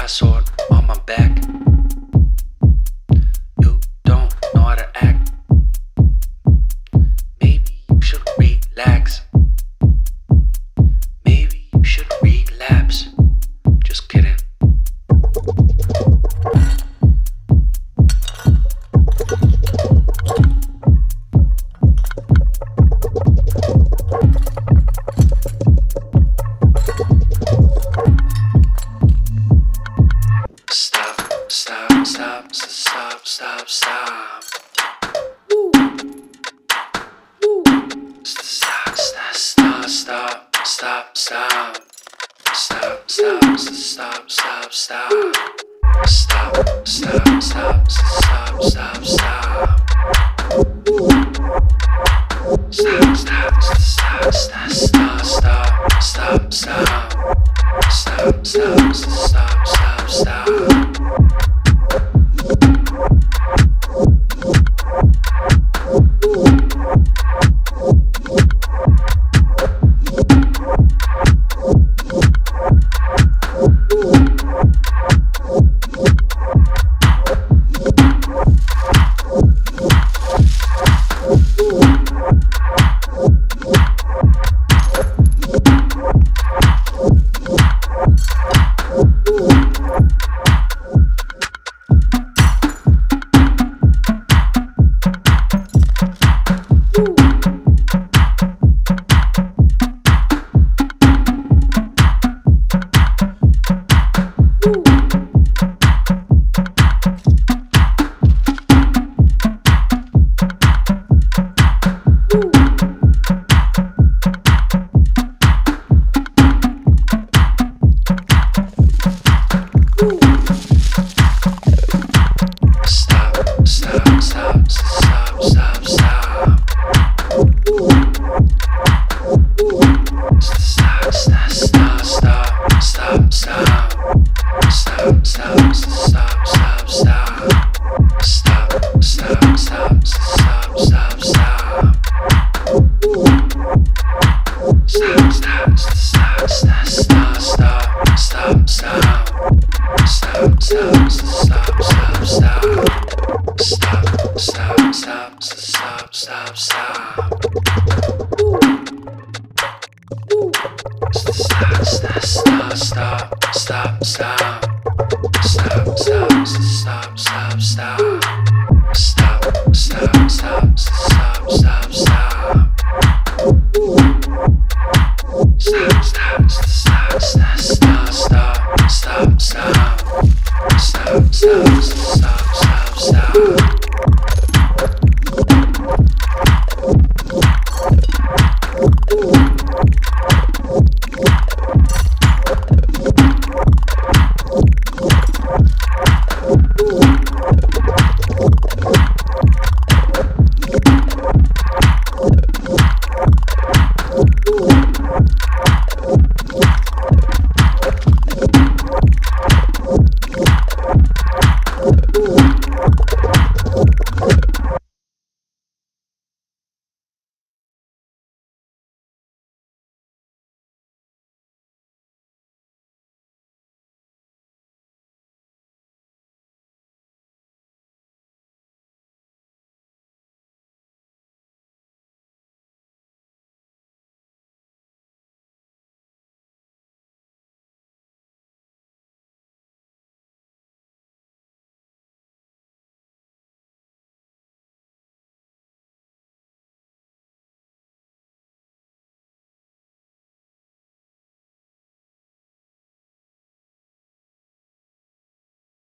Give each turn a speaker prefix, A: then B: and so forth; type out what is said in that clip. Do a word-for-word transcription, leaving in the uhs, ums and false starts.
A: brass sword on my back. You don't know how to act. Maybe you should relax. Maybe you should relapse. Just kidding. Stop, stop, stop, stop, stop, stop. Woo. Woo. Stop, stop, stop, stop, stop, stop. Stop, stop, stop, stop, stop. Stop, stop, stop, stop, stop, stop. Stop, stop, stop, stop, stop, stop, stop, stop. Stop, stop, stop, stop, stop. Stop, stop, stop, stop, stop.